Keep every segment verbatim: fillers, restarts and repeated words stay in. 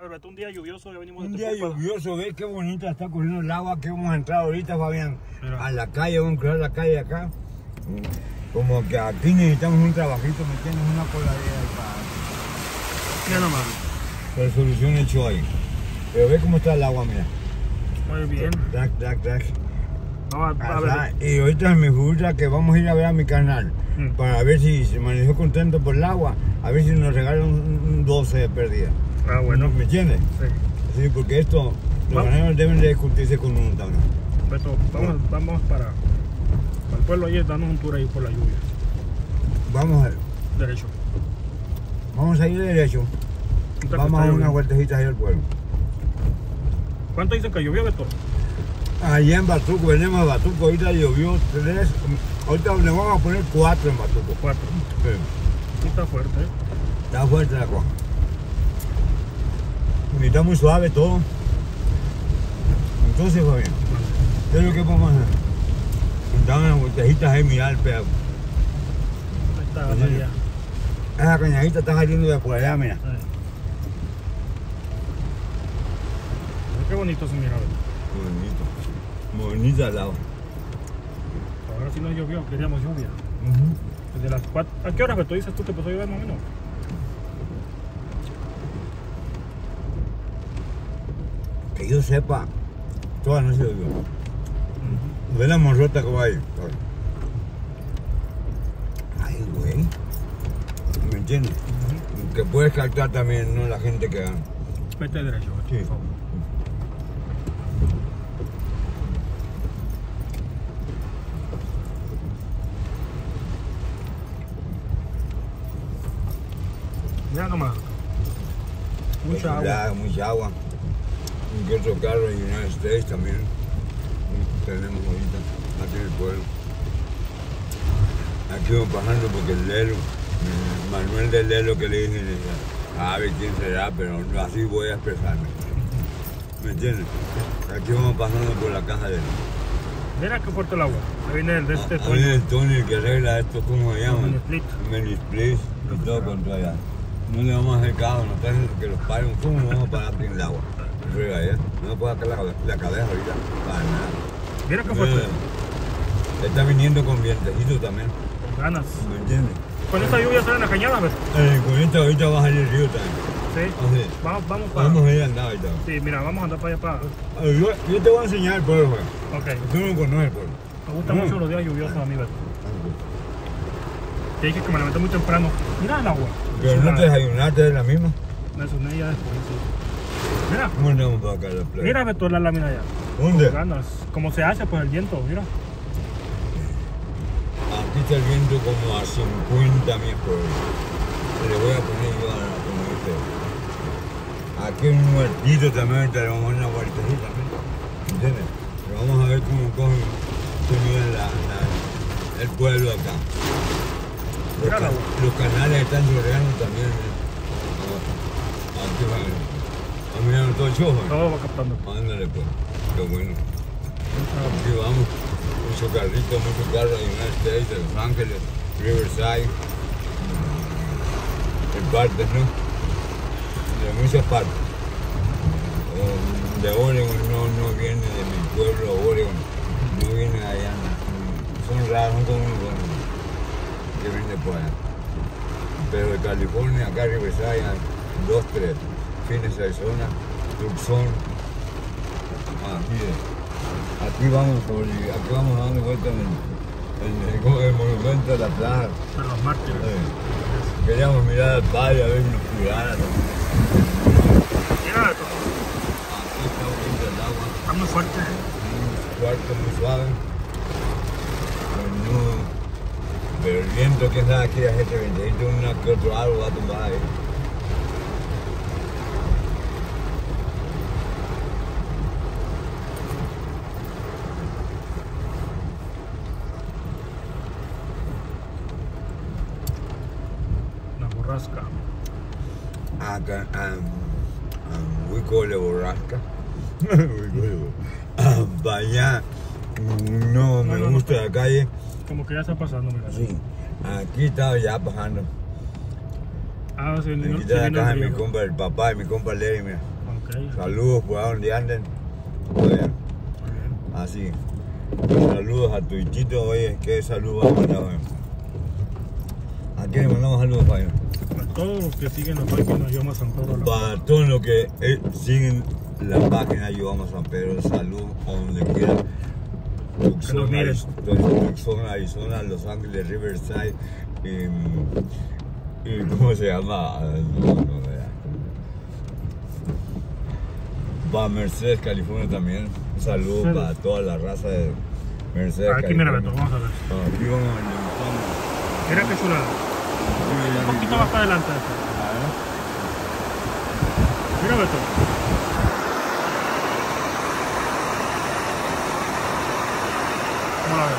Alberto, un día lluvioso, ya venimos de Un día Tepupa. lluvioso, ve qué bonita está corriendo el agua. Que vamos a entrar ahorita, Fabián, Mira. a la calle, vamos a cruzar la calle acá. Como que aquí necesitamos un trabajito, ¿me entiendes? Una coladera para Mira nomás. resolución hecho ahí. Pero ve cómo está el agua, mira. Muy bien. Track, track, track. Vamos a, a Allá, ver. y ahorita me gusta que vamos a ir a ver a mi canal Mm. para ver si se manejó contento por el agua, a ver si nos regalan un, un doce de pérdida. Ah, bueno. ¿Me entiendes? Sí. Sí, porque esto, los Vamos. ganaderos deben de discutirse con uno también. Beto, vamos, vamos para, para el pueblo ahí, darnos un tour ahí por la lluvia. Vamos a, Derecho. vamos a ir derecho, Entonces, vamos a está dar unas lloviendo. vueltecitas ahí al pueblo. ¿Cuánto dicen que llovió, Beto? Allá en Batuco, venimos a Batuco, ahorita llovió tres, ahorita le vamos a poner cuatro en Batuco. Cuatro. Sí. Sí, está fuerte, ¿eh? Está fuerte la cosa. Y está muy suave todo. Entonces, Fabián, ¿qué es lo que vamos a hacer? Dar unas vueltecitas ahí, mirar el pedo. Ahí está Sí. María. Esa cañadita está saliendo de por allá, mira. Ahí. Qué bonito se mira, Beto. Bonito. Bonita al lado. Ahora sí no llovió, queríamos lluvia. Desde las cuatro. ¿A qué hora, Beto, dices tú que empezó a llover más o menos? Que yo sepa, toda la noche llovió. Ve la morrota que va ahí. Ay, güey. ¿Me entiendes? Que puedes captar también, ¿no? La gente que gana. Vete derecho, Beto, Sí. por favor. Mira nomás. Mucha agua. Ya, mucha agua. Un que otro carro y United States también. Tenemos ahorita, aquí en el pueblo. Aquí vamos pasando porque el Lelo, el Manuel del Lelo que le dije, le dije, a ver quién será, pero no, así voy a expresarme. ¿Me entiendes? Aquí vamos pasando por la caja de él. Mira qué fuerte el agua. Ahí viene el de este Ahí Tony. el Tony el que arregla esto, ¿cómo se llama? Mini-split. Mini-split y todo con todo allá. No le vamos a hacer caso, no está diciendo que los paren, ¿cómo no vamos a parar aquí en el agua? Arriba allá, no me puedo sacar la, la cabeza ahorita, para nada. Mira qué fuerte. Eh, está viniendo con vientecito también, Con ganas. ¿me entiendes? Con esta lluvia salen las cañadas, Beto. Eh, con esta ahorita va a salir el río también. Sí. Así. Vamos, vamos para. Vamos a ir a andar ahorita. Sí, mira, vamos a andar para allá para. Eh, Yo, yo te voy a enseñar el pueblo, güey. Ok. Tú no conoces el pueblo. Me gustan No. mucho los días lluviosos a mí, Beto. Te dije que me levanté muy temprano. Mira el agua. Pero no te desayunaste de la misma. Me asoné ya después, sí. Mira. ¿Cómo andamos para acá a la playa? Mira, Beto, la lámina ya. ¿Dónde? Con ganas. Como se hace, pues el viento, mira. Aquí está el viento como a cincuenta millas por hora. Le voy a poner yo a la como este. Aquí en un huertito también, te le vamos a dar una vueltecita también. ¿Entiendes? Pero vamos a ver cómo cogen, se mira la, la- el pueblo acá. Los, Mira la ca- agua. los canales están llorando también. ¿eh? Aquí van. ¿Están mirando todo el show? ¿eh? Todo va captando. Ándale pues, qué bueno. Aquí vamos, muchos carritos, muchos carros de United States, de Los Ángeles, Riverside, en partes, ¿no? De muchas partes. Eh, De Oregon no, no viene de mi pueblo, Oregon, no viene de allá. Son raros, son como unos buenos que vienen por allá. Pero de California, acá Riverside, hay dos, tres. Phoenix, Arizona, Tucson. Aquí, aquí vamos por, aquí vamos dando vueltas en el, en el- el monumento de la plaza. De los mártires. Eh, Queríamos mirar al padre a ver si nos cuidara. Mira, Beto. Aquí está bonito el agua, Está muy fuerte. un cuarto muy suave. Pero, no, pero el viento que está aquí, la gente que una que otro árbol va a tumbar ahí. Una borrasca. Acá, um, um, Huicole borrasca. Huicole borrasca. Para allá, no me No, no, gusta no. la calle. Como que ya está pasando, mira. Sí, aquí estaba ya bajando. Ah, sí, no, Aquí sí está la vino casa el de mi río. compa, el papá y mi compa Larry, mira. Ok. Saludos por donde anden. Oye, así. Saludos a Tuitito. Oye, ¿qué saludos vamos a mandar hoy? ¿A quién le mandamos saludos, Fabián? Para todos los que siguen la página Yo Amo a San Pedro. Para todos los que eh, siguen la página Yo Amo a San Pedro, saludos a donde quieran. Tucson, Arizona, Tucson, Arizona, Los Ángeles, Riverside, y, y ¿cómo se llama? No, no, para Mercedes, California también. Un saludo Mercedes. Para toda la raza de Mercedes, aquí California. Mira, Beto, vamos a ver. Ah, aquí vamos a ver. Mira qué chulada. Un poquito más para adelante. Mira, Beto. Vamos a ver.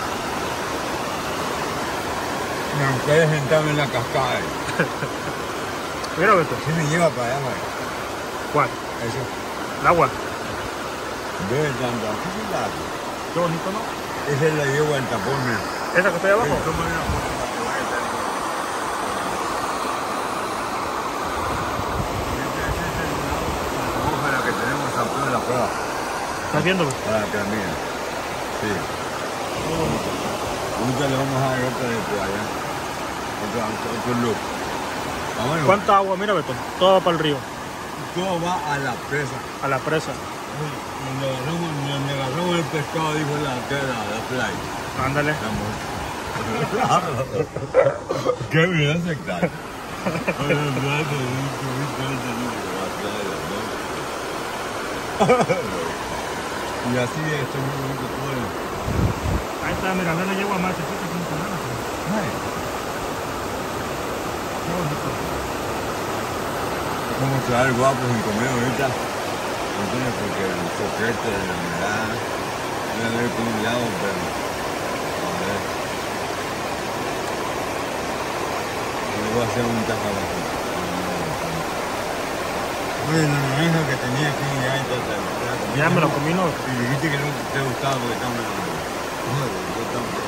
Me ustedes sentarme en la cascada. Mira, Beto. ¿Qué me lleva para allá, man? ¿Cuál? Eso. El agua. Ve el andar. ¿Qué es la? Qué bonito, ¿no? Esa es la yegua del tapón, mira. ¿Esa que está ahí abajo? Sí, toma una foto para que vaya a estar. Esa es la que tenemos en San Pedro de la Prueba. ¿Estás viendo? Para que la miren. Sí. Ahorita le vamos a dar otra de por allá. Otro, otro look. Vámonos. ¿Cuánta agua? Mira, Beto. Todo va para el río. Todo va a la presa. A la presa. Donde agarramos, donde agarramos el pescado, dijo la, la, la playa. Ándale. Qué bien aceptar. Y así está muy bonito todo. Ahí está, mira, no le llevo a más. Qué bonito. Como se va el guapo sin comer ahorita. Entonces, porque el soquete de la humedad, voy a ver con un lado, pero a ver. Le voy a hacer un tacabajo. Oye, la naranja que tenía aquí ya, entonces, ya me lo comí, ¿no? Y dijiste que no te gustaba porque estaba en la no, yo tampoco.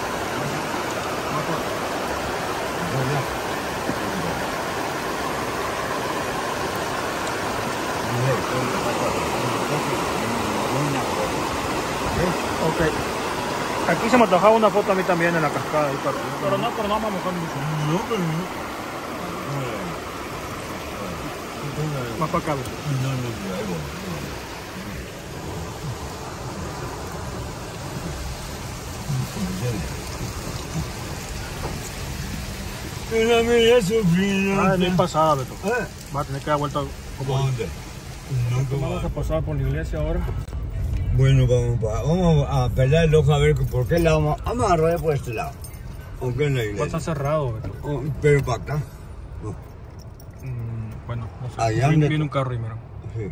Ok. Aquí se me antojaba una foto a mí también en la cascada. Ahí, pero, pero no, pero no vamos a mojar mucho. No, pero no. Más para acá. No, no, no, ahí voy. Mira, mira, sufriendo. Ah, bien pasada, Beto. ¿Eh? Va a tener que dar vuelta como... ¿Dónde? No, Vamos a pasar por la iglesia ahora. Bueno, vamos, a, vamos a pelar el ojo a ver por qué lado vamos, vamos a arrojar por este lado. Aunque en la iglesia. Está cerrado, Beto. Oh, pero para acá. No. Mm, bueno, no sé. Allá Viene, ande- viene un carro y mira. Sí.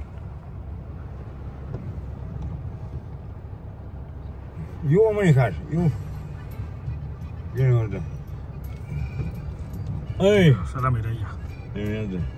Yo voy a manejar. Yo. Viene otra. ¡Ay! Esa es la Mireya. Mírate.